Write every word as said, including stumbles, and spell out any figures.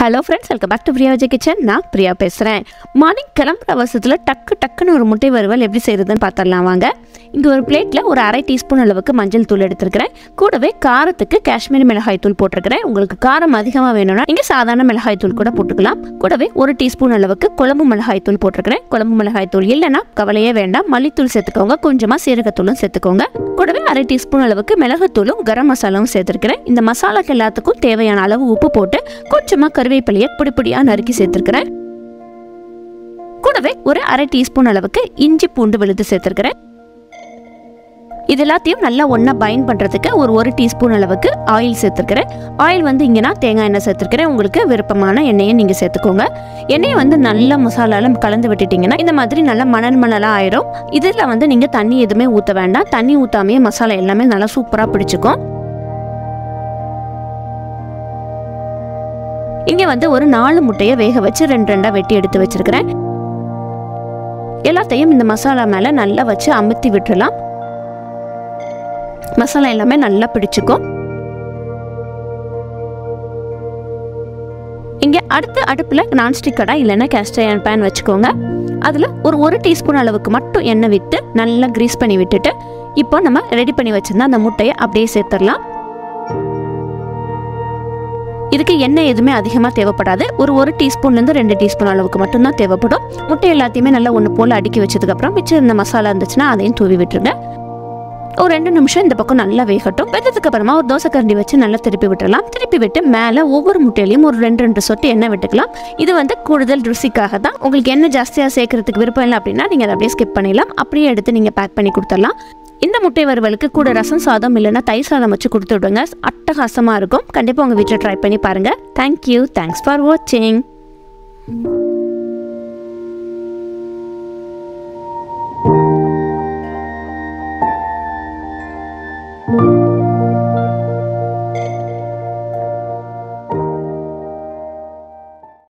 Hello friends, welcome back to Priya Vijay kitchen. நான் பிரியா பேசுகிறேன். Morning கிளம்புற அவசரத்தில் டக்கு டக்குன்னு ஒரு முட்டை வறுவல் எப்படி செய்கிறதுன்னு பார்த்துடலாம் வாங்க. இங்கே ஒரு பிளேட்டில் ஒரு அரை டீஸ்பூன் அளவுக்கு மஞ்சள் தூள் எடுத்துருக்கிறேன். கூடவே காரத்துக்கு காஷ்மீரி மிளகாய் தூள் போட்டிருக்கிறேன். உங்களுக்கு காரம் அதிகமாக வேணும்னா நீங்கள் சாதாரண மிளகாய் தூள் கூட போட்டுக்கலாம். கூடவே ஒரு டீஸ்பூன் அளவுக்கு குழம்பு மிளகாய் தூள் போட்டிருக்கிறேன். குழம்பு மிளகாய் தூள் இல்லைன்னா கவலையே வேண்டாம், மல்லித்தூள் சேர்த்துக்கோங்க. கொஞ்சமாக சீரகத்தூளும் சேர்த்துக்கோங்க. கூடவே அரை டீஸ்பூன் அளவுக்கு மிளகுத்தூளும் கரம் மசாலாவும் சேர்த்துருக்கிறேன். இந்த மசாலாக்கு எல்லாத்துக்கும் தேவையான அளவு உப்பு போட்டு கொஞ்சமாக கருவேப்பிலையை பொடி பொடியாக நறுக்கி சேர்த்துருக்கிறேன். கூடவே ஒரு அரை டீஸ்பூன் அளவுக்கு இஞ்சி பூண்டு விழுது சேர்த்துருக்கிறேன். இது எல்லாத்தையும் நல்லா ஒன்றா பைண்ட் பண்ணுறதுக்கு ஒரு ஒரு டீஸ்பூன் அளவுக்கு ஆயில் சேர்த்துருக்கிறேன். ஆயில் வந்து இங்கே நான் தேங்காய் எண்ணெய் சேர்த்துருக்கிறேன். உங்களுக்கு விருப்பமான எண்ணெயை நீங்கள் சேர்த்துக்கோங்க. எண்ணெயை வந்து நல்லா மசாலாவில் கலந்து விட்டுட்டிங்கன்னா இந்த மாதிரி நல்லா மணல் மணலாக ஆயிரும். இதில் வந்து நீங்கள் தண்ணி எதுவுமே ஊற்ற வேண்டாம். தண்ணி ஊற்றாமையே மசாலா எல்லாமே நல்லா சூப்பராக பிடிச்சிக்கும். இங்கே வந்து ஒரு நாலு முட்டையை வேக வச்சு ரெண்டு ரெண்டாக வெட்டி எடுத்து வச்சிருக்கிறேன். எல்லாத்தையும் இந்த மசாலா மேலே நல்லா வச்சு அமுத்தி விட்டுடலாம். மசாலா எல்லாமே நல்லா பிடிச்சிக்கும். இங்கே அடுத்த அடுப்பில் நான்ஸ்டிக் கடாய் இல்லைன்னா கேஸ்ட் அயர்ன் பேன் வச்சுக்கோங்க. அதில் ஒரு ஒரு டீஸ்பூன் அளவுக்கு மட்டும் எண்ணெய் விட்டு நல்லா கிரீஸ் பண்ணி விட்டுட்டு இப்போ நம்ம ரெடி பண்ணி வச்சிருந்தா அந்த முட்டையை அப்படியே சேர்த்துடலாம். இதுக்கு எண்ணெய் எதுவுமே அதிகமாக தேவைப்படாது. ஒரு ஒரு டீஸ்பூன்லேருந்து ரெண்டு டீஸ்பூன் அளவுக்கு மட்டும்தான் தேவைப்படும். முட்டை எல்லாத்தையுமே நல்லா ஒன்று போல் அடுக்கி வச்சதுக்கப்புறம் மிச்சம் இந்த மசாலா இருந்துச்சுன்னா அதையும் தூவி விட்டுருங்க. ஒரு ரெண்டு நிமிஷம் இந்த பக்கம் நல்லா வேகட்டும். வெந்ததுக்கு அப்புறமா ஒரு தோசை கரண்டி வச்சு நல்லா திருப்பி விட்டுடலாம். திருப்பி விட்டு மேலே ஒவ்வொரு முட்டையிலையும் ஒரு ரெண்டு ரெண்டு சொட்டு எண்ணெய் விட்டுக்கலாம். இது வந்து கூடுதல் ருசிக்காக தான். உங்களுக்கு எண்ணெய் ஜாஸ்தியாக சேர்க்கறதுக்கு விருப்பம் இல்லை அப்படின்னா நீங்கள் அதை அப்படியே ஸ்கிப் பண்ணிடலாம். அப்படியே எடுத்து நீங்கள் பேக் பண்ணி கொடுத்துடலாம். இந்த முட்டை வறுவலுக்கு கூட ரசம் சாதம் இல்லைன்னா தயிர் சாதம் வச்சு கொடுத்து விடுங்க. அட்டகாசமாக இருக்கும். கண்டிப்பாக உங்கள் வீட்டில் ட்ரை பண்ணி பாருங்கள். தேங்க்யூ. தேங்க்ஸ் ஃபார் வாட்சிங்.